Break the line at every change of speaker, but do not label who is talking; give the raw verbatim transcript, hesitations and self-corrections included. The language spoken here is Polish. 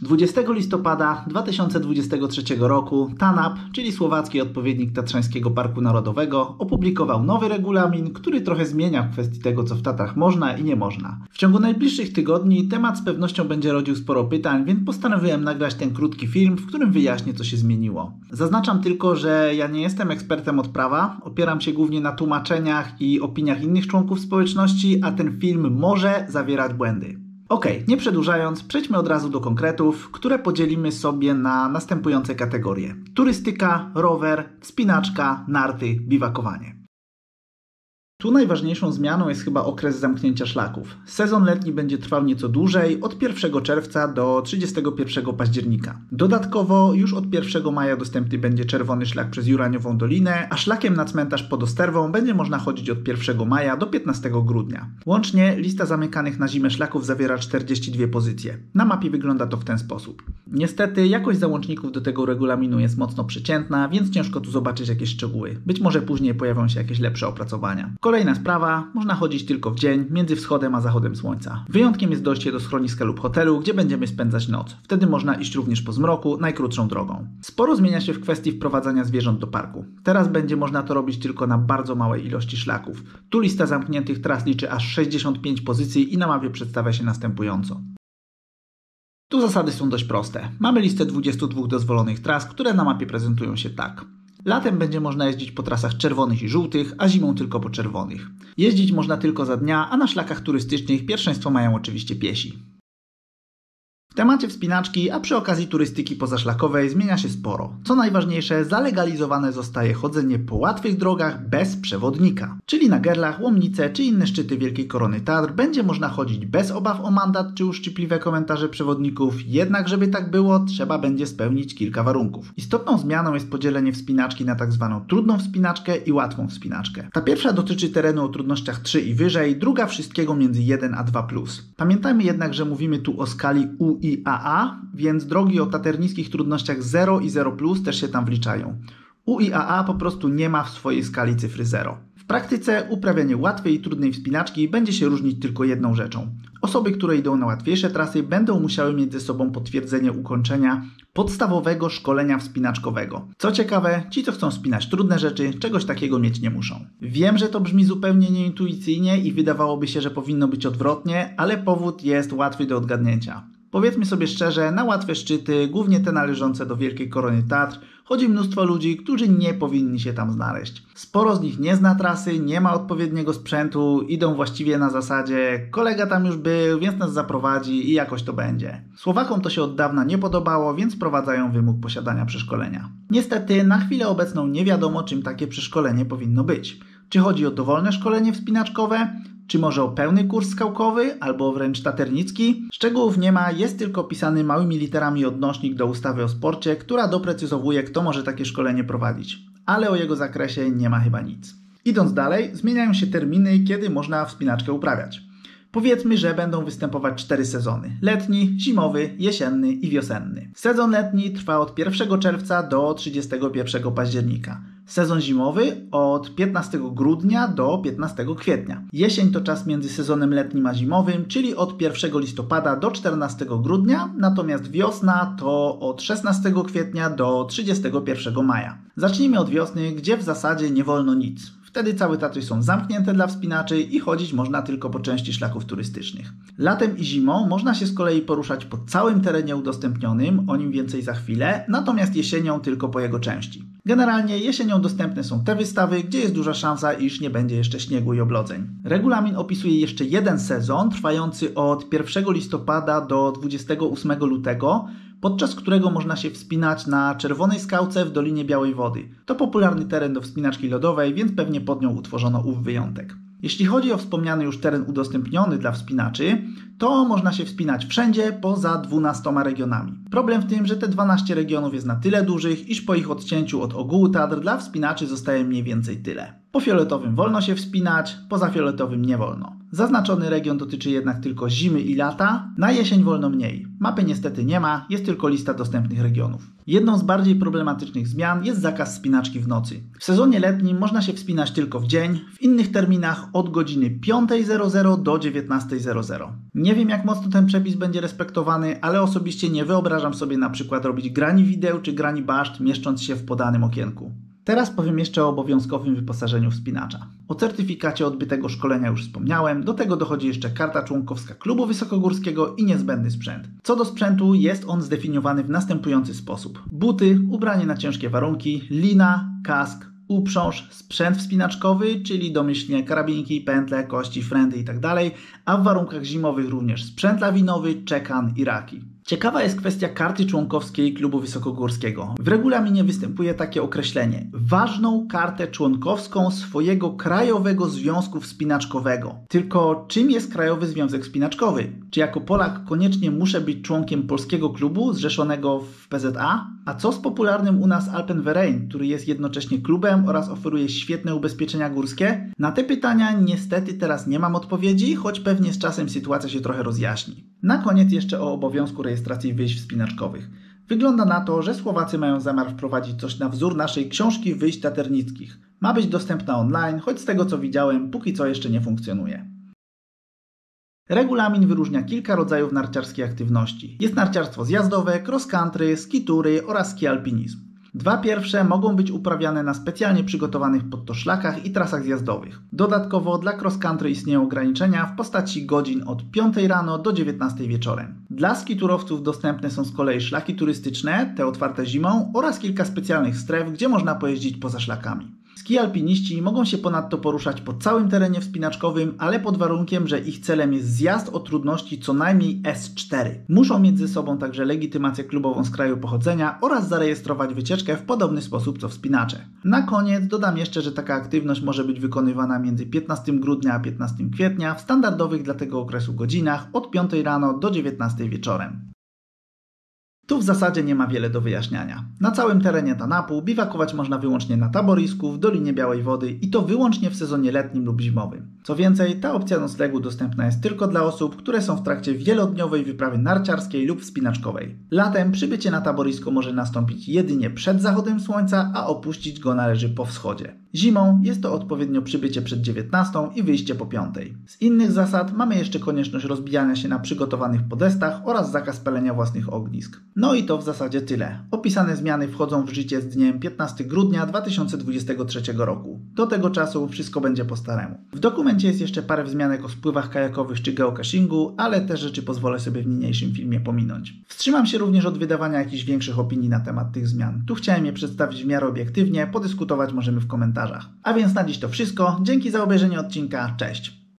dwudziestego listopada dwa tysiące dwudziestego trzeciego roku TANAP, czyli słowacki odpowiednik Tatrzańskiego Parku Narodowego, opublikował nowy regulamin, który trochę zmienia w kwestii tego, co w Tatrach można i nie można. W ciągu najbliższych tygodni temat z pewnością będzie rodził sporo pytań, więc postanowiłem nagrać ten krótki film, w którym wyjaśnię, co się zmieniło. Zaznaczam tylko, że ja nie jestem ekspertem od prawa, opieram się głównie na tłumaczeniach i opiniach innych członków społeczności, a ten film może zawierać błędy. Ok, nie przedłużając, przejdźmy od razu do konkretów, które podzielimy sobie na następujące kategorie: turystyka, rower, wspinaczka, narty, biwakowanie. Tu najważniejszą zmianą jest chyba okres zamknięcia szlaków. Sezon letni będzie trwał nieco dłużej, od pierwszego czerwca do trzydziestego pierwszego października. Dodatkowo już od pierwszego maja dostępny będzie czerwony szlak przez Juraniową Dolinę, a szlakiem na cmentarz pod Osterwą będzie można chodzić od pierwszego maja do piętnastego grudnia. Łącznie lista zamykanych na zimę szlaków zawiera czterdzieści dwie pozycje. Na mapie wygląda to w ten sposób. Niestety jakość załączników do tego regulaminu jest mocno przeciętna, więc ciężko tu zobaczyć jakieś szczegóły. Być może później pojawią się jakieś lepsze opracowania. Kolejna sprawa, można chodzić tylko w dzień, między wschodem a zachodem słońca. Wyjątkiem jest dojście do schroniska lub hotelu, gdzie będziemy spędzać noc. Wtedy można iść również po zmroku, najkrótszą drogą. Sporo zmienia się w kwestii wprowadzania zwierząt do parku. Teraz będzie można to robić tylko na bardzo małej ilości szlaków. Tu lista zamkniętych tras liczy aż sześćdziesiąt pięć pozycji i na mapie przedstawia się następująco. Tu zasady są dość proste. Mamy listę dwudziestu dwóch dozwolonych tras, które na mapie prezentują się tak. Latem będzie można jeździć po trasach czerwonych i żółtych, a zimą tylko po czerwonych. Jeździć można tylko za dnia, a na szlakach turystycznych pierwszeństwo mają oczywiście piesi. W temacie wspinaczki, a przy okazji turystyki pozaszlakowej zmienia się sporo. Co najważniejsze, zalegalizowane zostaje chodzenie po łatwych drogach bez przewodnika. Czyli na Gerlach, Łomnice czy inne szczyty Wielkiej Korony Tatr będzie można chodzić bez obaw o mandat czy uszczypliwe komentarze przewodników, jednak żeby tak było, trzeba będzie spełnić kilka warunków. Istotną zmianą jest podzielenie wspinaczki na tak zwaną trudną wspinaczkę i łatwą wspinaczkę. Ta pierwsza dotyczy terenu o trudnościach trzy i wyżej, druga wszystkiego między jeden a dwa plus. Pamiętajmy jednak, że mówimy tu o skali U i A A, więc drogi o taternickich trudnościach zero i zero plus też się tam wliczają. U i A A po prostu nie ma w swojej skali cyfry zero. W praktyce uprawianie łatwej i trudnej wspinaczki będzie się różnić tylko jedną rzeczą. Osoby, które idą na łatwiejsze trasy, będą musiały mieć ze sobą potwierdzenie ukończenia podstawowego szkolenia wspinaczkowego. Co ciekawe, ci, co chcą wspinać trudne rzeczy, czegoś takiego mieć nie muszą. Wiem, że to brzmi zupełnie nieintuicyjnie i wydawałoby się, że powinno być odwrotnie, ale powód jest łatwy do odgadnięcia. Powiedzmy sobie szczerze, na łatwe szczyty, głównie te należące do Wielkiej Korony Tatr, chodzi mnóstwo ludzi, którzy nie powinni się tam znaleźć. Sporo z nich nie zna trasy, nie ma odpowiedniego sprzętu, idą właściwie na zasadzie kolega tam już był, więc nas zaprowadzi i jakoś to będzie. Słowakom to się od dawna nie podobało, więc wprowadzają wymóg posiadania przeszkolenia. Niestety na chwilę obecną nie wiadomo, czym takie przeszkolenie powinno być. Czy chodzi o dowolne szkolenie wspinaczkowe? Czy może o pełny kurs skałkowy, albo wręcz taternicki? Szczegółów nie ma, jest tylko pisany małymi literami odnośnik do ustawy o sporcie, która doprecyzowuje, kto może takie szkolenie prowadzić. Ale o jego zakresie nie ma chyba nic. Idąc dalej, zmieniają się terminy, kiedy można wspinaczkę uprawiać. Powiedzmy, że będą występować cztery sezony. Letni, zimowy, jesienny i wiosenny. Sezon letni trwa od pierwszego czerwca do trzydziestego pierwszego października. Sezon zimowy od piętnastego grudnia do piętnastego kwietnia. Jesień to czas między sezonem letnim a zimowym, czyli od pierwszego listopada do czternastego grudnia, natomiast wiosna to od szesnastego kwietnia do trzydziestego pierwszego maja. Zacznijmy od wiosny, gdzie w zasadzie nie wolno nic. Wtedy całe Tatry są zamknięte dla wspinaczy i chodzić można tylko po części szlaków turystycznych. Latem i zimą można się z kolei poruszać po całym terenie udostępnionym, o nim więcej za chwilę, natomiast jesienią tylko po jego części. Generalnie jesienią dostępne są te wystawy, gdzie jest duża szansa, iż nie będzie jeszcze śniegu i oblodzeń. Regulamin opisuje jeszcze jeden sezon, trwający od pierwszego listopada do dwudziestego ósmego lutego, podczas którego można się wspinać na Czerwonej Skałce w Dolinie Białej Wody. To popularny teren do wspinaczki lodowej, więc pewnie pod nią utworzono ów wyjątek. Jeśli chodzi o wspomniany już teren udostępniony dla wspinaczy, to można się wspinać wszędzie poza dwunastoma regionami. Problem w tym, że te dwanaście regionów jest na tyle dużych, iż po ich odcięciu od ogółu Tatr dla wspinaczy zostaje mniej więcej tyle. Po fioletowym wolno się wspinać, poza fioletowym nie wolno. Zaznaczony region dotyczy jednak tylko zimy i lata, na jesień wolno mniej. Mapy niestety nie ma, jest tylko lista dostępnych regionów. Jedną z bardziej problematycznych zmian jest zakaz wspinaczki w nocy. W sezonie letnim można się wspinać tylko w dzień, w innych terminach od godziny piąta do dziewiętnastej. Nie wiem, jak mocno ten przepis będzie respektowany, ale osobiście nie wyobrażam sobie na przykład robić grani wideł czy grani baszt, mieszcząc się w podanym okienku. Teraz powiem jeszcze o obowiązkowym wyposażeniu wspinacza. O certyfikacie odbytego szkolenia już wspomniałem, do tego dochodzi jeszcze karta członkowska klubu wysokogórskiego i niezbędny sprzęt. Co do sprzętu, jest on zdefiniowany w następujący sposób. Buty, ubranie na ciężkie warunki, lina, kask, uprząż, sprzęt wspinaczkowy, czyli domyślnie karabinki, pętle, kości, frędy itd., a w warunkach zimowych również sprzęt lawinowy, czekan i raki. Ciekawa jest kwestia karty członkowskiej klubu wysokogórskiego. W regulaminie występuje takie określenie: ważną kartę członkowską swojego krajowego związku wspinaczkowego. Tylko czym jest Krajowy Związek Wspinaczkowy? Czy jako Polak koniecznie muszę być członkiem polskiego klubu zrzeszonego w P Z A? A co z popularnym u nas Alpenverein, który jest jednocześnie klubem oraz oferuje świetne ubezpieczenia górskie? Na te pytania niestety teraz nie mam odpowiedzi, choć pewnie z czasem sytuacja się trochę rozjaśni. Na koniec jeszcze o obowiązku rejestracji wyjść wspinaczkowych. Wygląda na to, że Słowacy mają zamiar wprowadzić coś na wzór naszej książki wyjść taternickich. Ma być dostępna online, choć z tego co widziałem, póki co jeszcze nie funkcjonuje. Regulamin wyróżnia kilka rodzajów narciarskiej aktywności. Jest narciarstwo zjazdowe, cross country, skitury oraz ski alpinizm. Dwa pierwsze mogą być uprawiane na specjalnie przygotowanych pod to szlakach i trasach zjazdowych. Dodatkowo dla cross country istnieją ograniczenia w postaci godzin od piątej rano do dziewiętnastej wieczorem. Dla skiturowców dostępne są z kolei szlaki turystyczne, te otwarte zimą, oraz kilka specjalnych stref, gdzie można pojeździć poza szlakami. Ski alpiniści mogą się ponadto poruszać po całym terenie wspinaczkowym, ale pod warunkiem, że ich celem jest zjazd o trudności co najmniej S cztery. Muszą mieć ze sobą także legitymację klubową z kraju pochodzenia oraz zarejestrować wycieczkę w podobny sposób co wspinacze. Na koniec dodam jeszcze, że taka aktywność może być wykonywana między piętnastego grudnia a piętnastego kwietnia w standardowych dla tego okresu godzinach od piątej rano do dziewiętnastej wieczorem. Tu w zasadzie nie ma wiele do wyjaśniania. Na całym terenie Tanapu biwakować można wyłącznie na taborisku w Dolinie Białej Wody i to wyłącznie w sezonie letnim lub zimowym. Co więcej, ta opcja noclegu dostępna jest tylko dla osób, które są w trakcie wielodniowej wyprawy narciarskiej lub wspinaczkowej. Latem przybycie na taborisko może nastąpić jedynie przed zachodem słońca, a opuścić go należy po wschodzie. Zimą jest to odpowiednio przybycie przed dziewiętnastą i wyjście po piątej. Z innych zasad mamy jeszcze konieczność rozbijania się na przygotowanych podestach oraz zakaz palenia własnych ognisk. No i to w zasadzie tyle. Opisane zmiany wchodzą w życie z dniem piętnastego grudnia dwa tysiące dwudziestego trzeciego roku. Do tego czasu wszystko będzie po staremu. W dokumencie jest jeszcze parę wzmianek o spływach kajakowych czy geocachingu, ale te rzeczy pozwolę sobie w niniejszym filmie pominąć. Wstrzymam się również od wydawania jakichś większych opinii na temat tych zmian. Tu chciałem je przedstawić w miarę obiektywnie, podyskutować możemy w komentarzach. A więc na dziś to wszystko. Dzięki za obejrzenie odcinka. Cześć!